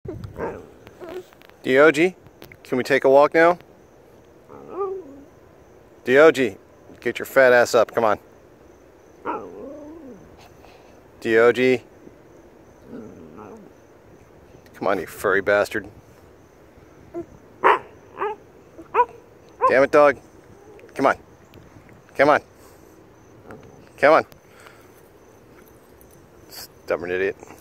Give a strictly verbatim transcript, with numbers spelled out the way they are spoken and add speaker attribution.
Speaker 1: Diogi, can we take a walk now? Diogi, get your fat ass up, come on. Diogi. Come on, you furry bastard. Damn it, dog. Come on. Come on. Come on. Stubborn idiot.